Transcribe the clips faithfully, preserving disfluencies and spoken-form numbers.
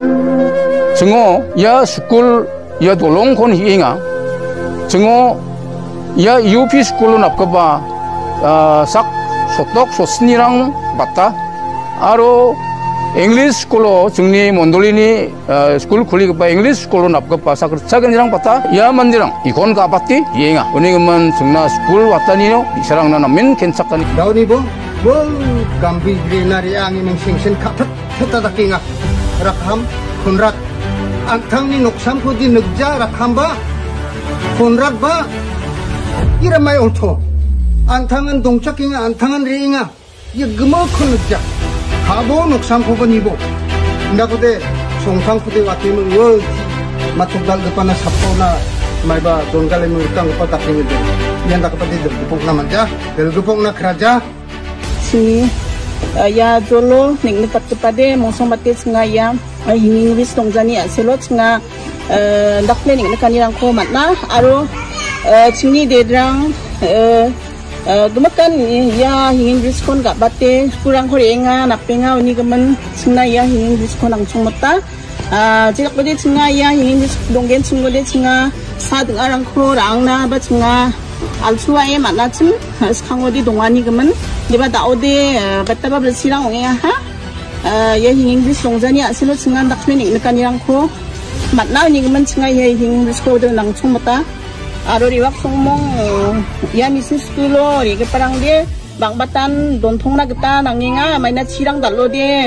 정오 야 스쿨 야 돌롱콘 히잉아 정오 야 유피 스쿨로 납가봐 싹 소떡 소스니랑 봤다 아로 잉글리시 스쿨로 정리 몬돌리니 스쿨 쿨리가 잉글리시 스쿨로 납가봐 싹 작은이랑 봤다 야 만디랑 이건 가봤디 이잉아 은행은 정나 스쿨 왔다니요 이사랑 나나면 괜찮다니 다운이 뭐? 뭐 감비그리나리 앙이는 생선 카트 쳤다다킹아 rakam konrat antang ni noksam ko di negja rakam ba konrat ba ira mai olto antangan dongchakinga antangan reinga ye gmo ko negja habo noksam ko ni bo ndakode songtang pude watimu yo matodal depana sapona mai ba dongale mu tang pa takinge de yanda ka pade de pok na manja del gupok na kraja si ya jolo ning ni pat pade mosong mate singa ya hinging wis tongjani aselo singa dakle ning kan yang ko matna aro chini dedrang gumakan ya hinging wis kon ga bate kurang khorenga napenga uni gaman singa ya hinging wis kon ang chungmata jilak pade singa ya hinging wis donggen chungode singa sadung arang ko rangna ba singa alsuae manachim skangodi dongani gaman diba daode bataba bersirang onge ha ya hinging bis longjani asilo singan dakmeni nekanirang ko matna ni gaman singa ya hinging bis ko de nang chungmata aro riwak songmong ya misin skulo ri ge parang de bangbatan donthongna gita nanginga maina chirang dalode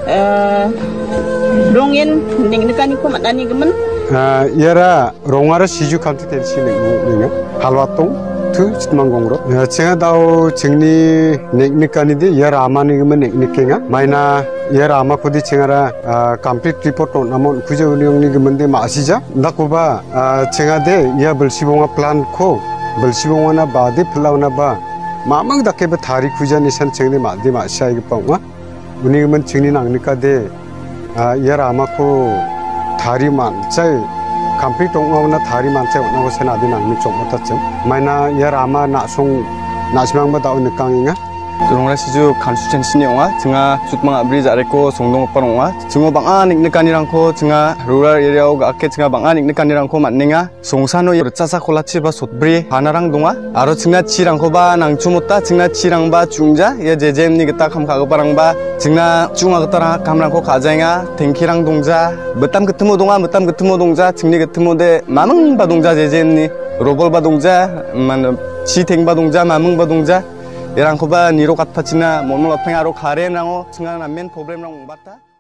롱엔 닝nikani ko matani gaman 아, 얘라 롱아르 시주 칸트 댄시네 닝 할와똥 투 스망공으로 제가 다오 정리 닉닉하는데 얘라 아마니면 닉닉행아 마이나 얘라 아마 코디 제가라 컴플리트 리포트 나몬 구제 운영니 그문데 마시자 나코바 제가 데 얘 벌시봉아 플랜 코 벌시봉아나 바데 플라우나 바 마망 다케베 다리 구자 니산 정리 마데 마시아 이거 빵와 운이면 정리 낭니까데 얘라 아마코 다리 만짜이 컴플리트 옹아우나 다리 만짜이 오나고 세나디 낭니 좀 못했죠 마이나 얘라마 나송 나시망바다 오늘 강인가 그런가 시주 간수천 신영아 증아 숫망 아브리지 아래고 송동 오빠롱아 증어 방안 닉닉간이랑코 증아 루럴 에리아오가 아케 증아 방안 닉닉간이랑코 맞닝아 송산호 짜사 콜라치바 솥브리 하나랑 동아 아로 증아 치랑코바 낭추못다 증아 치랑바 중자 예 제제엠니 그따 감가고바랑바 증나 중아 그따라 감랑코 가자잉아 댕키랑 동자 무땀 그트모 동아 무땀 그트모 동자 증리 그트모데 마뭉바 동자 제제엠니 로볼바 동자 만 치탱바 동자 마뭉바 동자 Yang koba niro kat pacina, mono lapeng aro kare nango, cengang namen problem nang bata.